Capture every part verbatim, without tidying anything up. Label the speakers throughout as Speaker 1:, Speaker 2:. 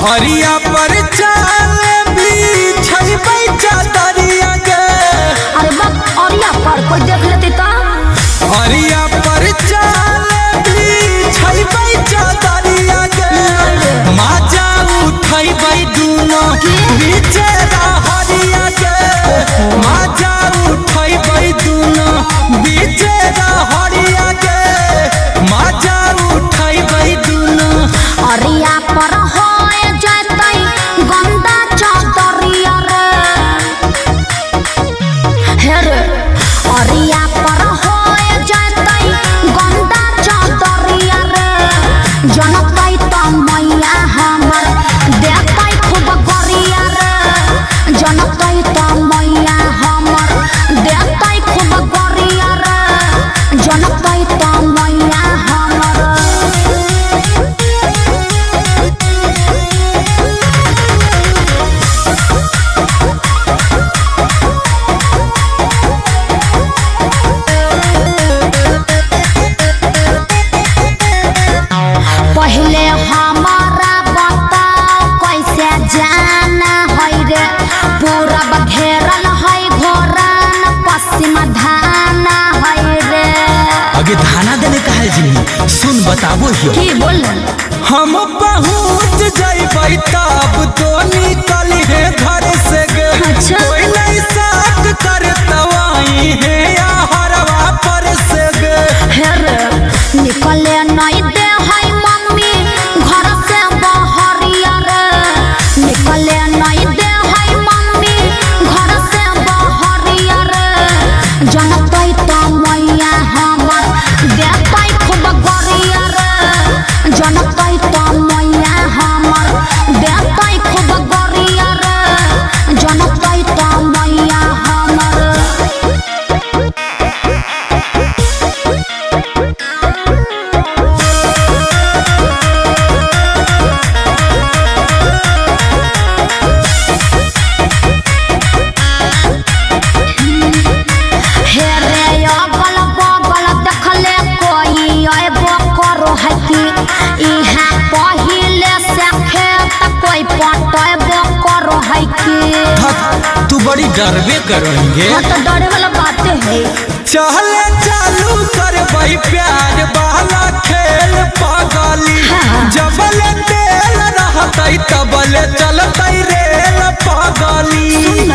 Speaker 1: हरिया पर चाले भी छइबै चादरिया के।
Speaker 2: अरे बाप हरिया पर कोई देख लेते तो
Speaker 1: हरिया पर चाले भी छइबै चादरिया के। माजा उठइबै दुनो बीचे हरिया के। माजा उठइबै दुनो बीचे हरिया के। माजा उठइबै दुनो
Speaker 2: हरिया पर होए जतई गंदा चादरिया रे। हे रे हरिया पर होए जतई गंदा चादरिया रे। जनतई त मैया हमर देखतई खूब गरिया रे। जनतई त मैया हमर देखतई खूब गरिया रे। जनतई त मैया हमर पहले हमारा बताओ कैसे जाना है रे। पूरब घेरल है घोरन पश्चिम धाना है रे।
Speaker 1: आगे धाना देने का है जी सुन बताबो हियो
Speaker 2: की बोल
Speaker 1: हम पहुँच जाइबै तब तो निकली है घर से गे।
Speaker 2: अच्छा।
Speaker 1: कोई नहीं साथ कर तवाई है या हरवा पर से गे।
Speaker 2: हे रे निकले नहीं दे है मम्मी घर से बहरिया रे। निकले नहीं दे है मम्मी घर से बहरिया रे। जनतई त मैया हमर देखतई खूब गरिया रे। जनतई त मैया हमर देखतई खूब गरिया रे। जनतई त मैया हमर हे रे अगल बगल देखले कोई अबो करो है कि इहा पहिले से खेत कोई पटबो करो है कि।
Speaker 1: तू बड़ी डरबे करेंगे
Speaker 2: हाँ तो डरे वाला बात है।
Speaker 1: चले चालू करबै प्यार वाला खेल पागली।
Speaker 2: हाँ।
Speaker 1: जबल तेल रहतै तबले चलतै रेल पागली।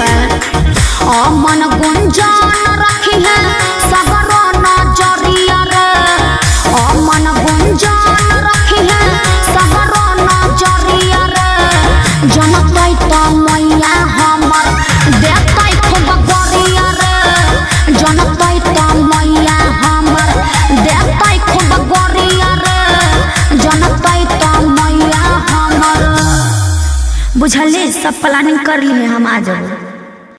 Speaker 2: अमन गुंजान रखी है सगरो नजरिया रे। अमन गुंजान रखी है सगरो नजरिया रे। जनतई त मैया हमर देखतई खूब गरिया रे। जनतई त मैया हमर देखतई खूब गरिया रे। जनतई त मैया हमर बुझले सब प्लानिंग कर लिए हम आ जाओ।